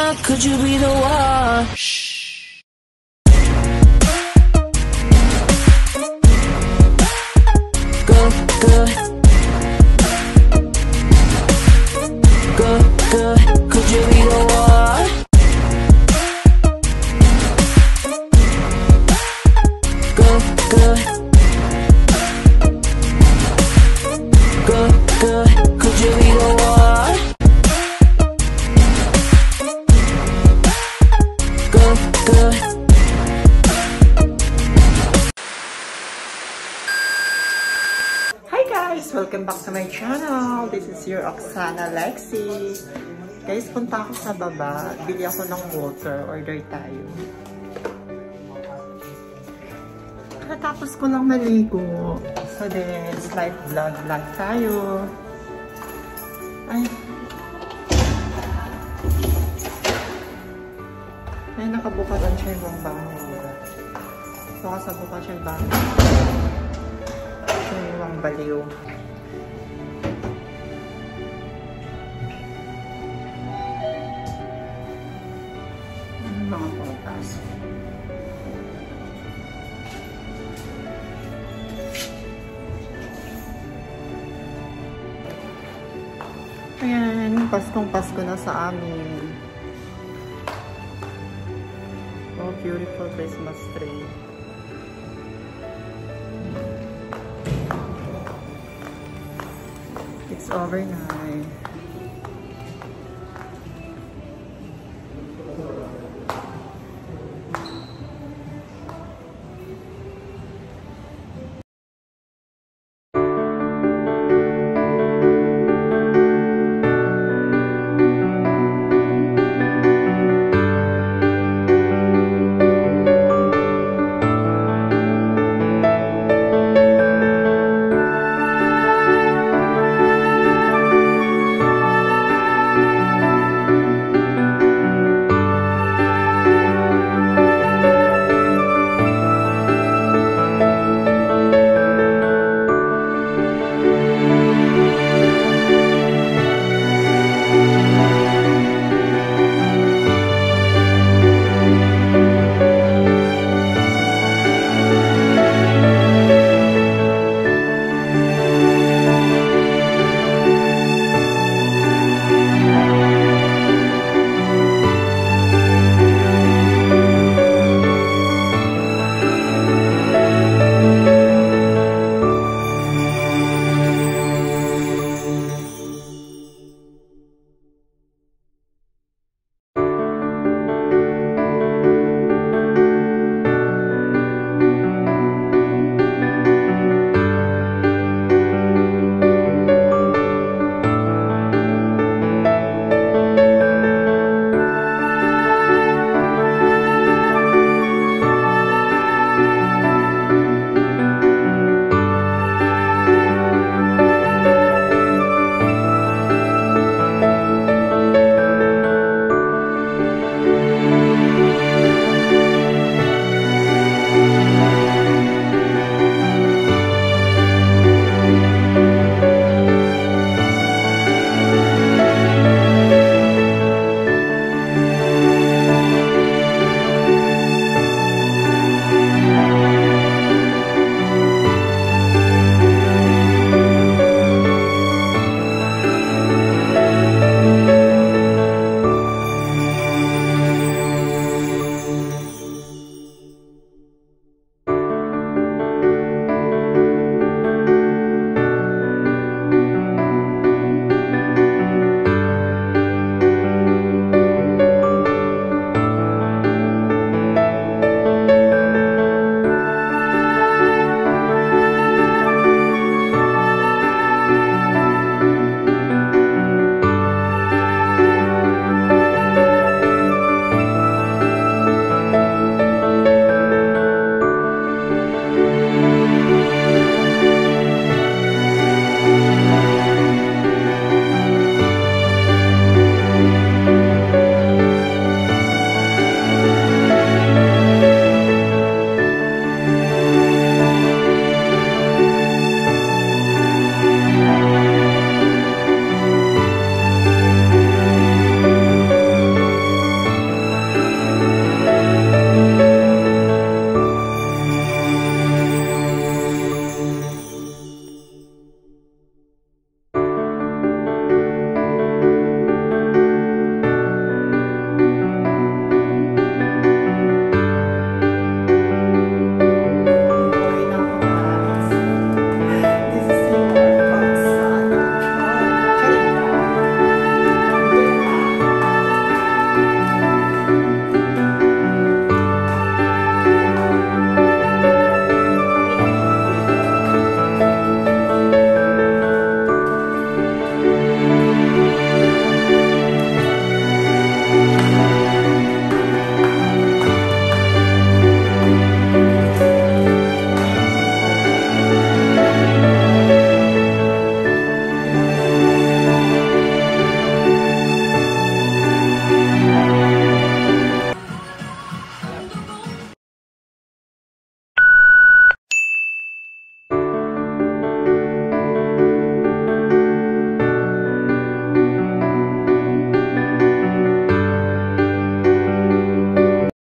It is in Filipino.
one? Could you be the one? Good, good. Good, good. Could you be the one? Good, good. Good, good. Could you be the one? Good, good. Hi guys! Welcome back to my channel. This is your OXANA LEXIE. Guys, punta ako sa baba. Bili ako ng water. Order tayo. Katapos ko lang maligo. So then, live vlog tayo. Ay. Ay, nakabukaran siya yung bahay. Baka sa buka siya yung bahay. Yung baliw. Mga pangkas. Ayan, Paskong-Pasko na sa amin. Oh, beautiful Christmas tree. It's overnight.